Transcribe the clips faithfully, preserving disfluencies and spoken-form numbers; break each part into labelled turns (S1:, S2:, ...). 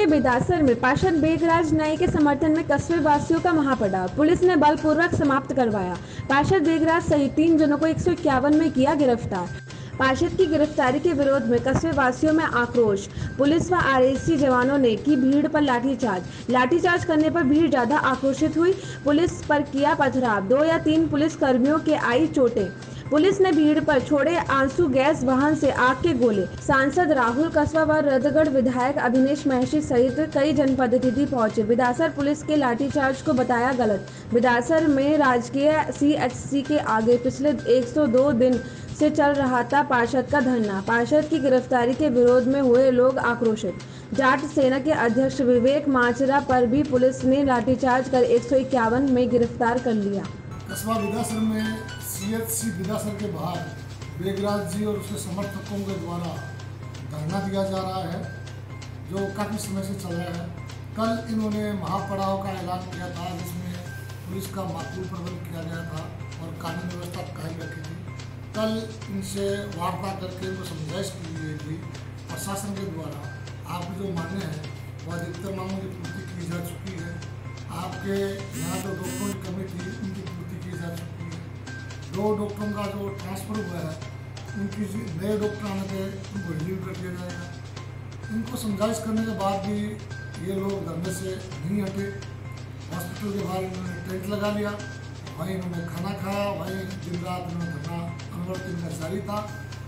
S1: के बिदासर में पार्षद बेगराज नाई के समर्थन में कस्बे वासियों का महापड़ाव, पुलिस ने बलपूर्वक समाप्त करवाया। पार्षद बेगराज सहित तीन जनों को एक सौ इक्यावन में किया गिरफ्तार। पार्षद की गिरफ्तारी के विरोध में कस्बे वासियों में आक्रोश, पुलिस व आरएसी जवानों ने की भीड़ पर लाठीचार्ज लाठीचार्ज करने पर भीड़ ज्यादा आक्रोशित हुई। पुलिस पर किया पथराव, दो या तीन पुलिस कर्मियों के आई चोटें। पुलिस ने भीड़ पर छोड़े आंसू गैस, वाहन से आग के गोले। सांसद राहुल कस्बा व रतगढ़ विधायक अभिनेश महर्षि सहित कई जनप्रतिनिधि पहुंचे। बिदासर पुलिस के लाठीचार्ज को बताया गलत। बिदासर में राजकीय सीएचसी के आगे पिछले एक सौ दो दिन से चल रहा था पार्षद का धरना। पार्षद की गिरफ्तारी के विरोध में हुए लोग आक्रोशित। जाट सेना के अध्यक्ष विवेक माचरा पर भी पुलिस ने लाठीचार्ज कर एक सौ इक्यावन में गिरफ्तार कर लिया।
S2: कस्बा बिदासर में सीएचसी बिदासर के बाहर बेगराज जी और उसके समर्थकों के द्वारा धरना दिया जा रहा है, जो काफ़ी समय से चल रहा है। कल इन्होंने महापड़ाव का ऐलान किया था, जिसमें पुलिस का माकूल प्रबंध किया गया था और कानून व्यवस्था कायम रखी थी। कल इनसे वार्ता करके इनको समझाइश की गई थी। प्रशासन के द्वारा आप जो मांगे हैं वह अधिकतर मांगों की पूर्ति की जा चुकी है। आपके यहाँ जो डॉक्टरों की कमी थी उनकी पूर्ति की जा चुकी है। दो डॉक्टरों का जो ट्रांसफ़र हुआ है उनकी नए डॉक्टर आने पर उनको रिलीव कर दिया जाएगा। इनको समझाइश करने के बाद भी ये लोग धरने से नहीं हटे। हॉस्पिटल के बाहर इन्होंने टेंट लगा लिया, वहीं इन्होंने खाना खाया, वहीं दिन रात इन्होंने धरना अनवरत इनका जारी था।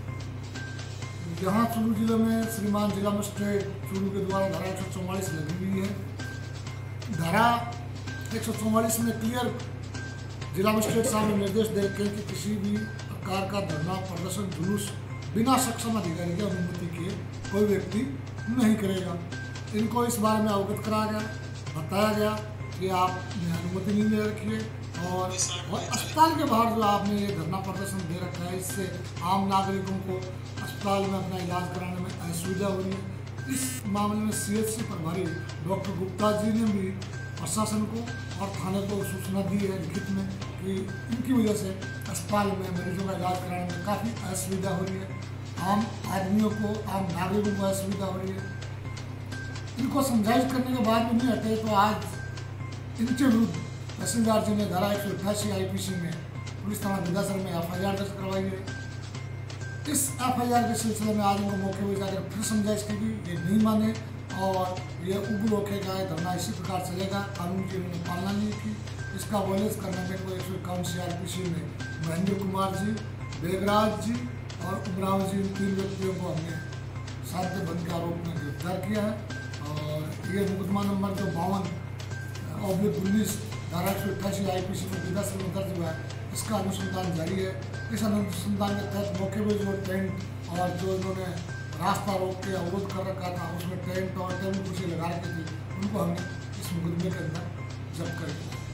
S2: यहाँ चूरू जिले में श्रीमान जिला मजिस्ट्रेट चूरू के द्वारा धारा एक सौ चौवालीस लगी हुई है। धारा एक सौ चौवालीस में क्लियर जिला मजिस्ट्रेट साहब ने निर्देश दे रखे कि किसी भी प्रकार का धरना, प्रदर्शन, जुलूस बिना सक्षम अधिकारी की अनुमति के कोई व्यक्ति नहीं करेगा। इनको इस बारे में अवगत कराया गया, बताया गया कि आपने अनुमति नहीं दे रखी है और अस्पताल के बाहर जो आपने ये धरना प्रदर्शन दे रखा है, इससे आम नागरिकों को अस्पताल में अपना इलाज कराने में असुविधा हो रही है। इस मामले में सीएचसी प्रभारी डॉक्टर गुप्ता जी ने भी प्रशासन को और थाने को सूचना दी है लिखित में कि इनकी वजह से अस्पताल में मरीजों का इलाज कराने में काफ़ी असुविधा हो रही है। आम आदमियों को, आम नागरिकों को असुविधा हो रही है। इनको समझाइश करने के बाद भी नहीं हटे तो आज इनके विरुद्ध तहसीलदार जी ने धारा एक सौ अट्ठासी आई पी सी में पुलिस थाना बिदासर में एफ आई आर दर्ज करवाई है। इस एफ आई आर के सिलसिले में आज उनको मौके पर जाकर फिर समझाइश की गई, ये नहीं माने और ये उग्र होके गए, धरना इसी प्रकार चलेगा। कानून की उन्होंने पालना नहीं की। इसका वायलेंस करने में को एक सौ इक्यावन सी आर पी सी में महेंद्र कुमार जी, बेगराज जी और उमराव जी, इन तीन व्यक्तियों को हमने साध्य बंद के आरोप में गिरफ्तार किया है। और ये मुकदमा नंबर जो बावन ऑब्लिक उन्नीस धारा एक सौ अट्ठासी आई पी सी में बिदासर में दर्ज हुआ है, इसका अनुसंधान जारी है। इस अनुसंधान के तहत मौके पर जो टेंट और जो इन्होंने रास्ता रोक के अवरोध कर रखा था, उसमें टेंट और टेबल कुर्सी लगा रखी थी, उनको हमने इस मुकदमे के अंदर जब्त कर दिया।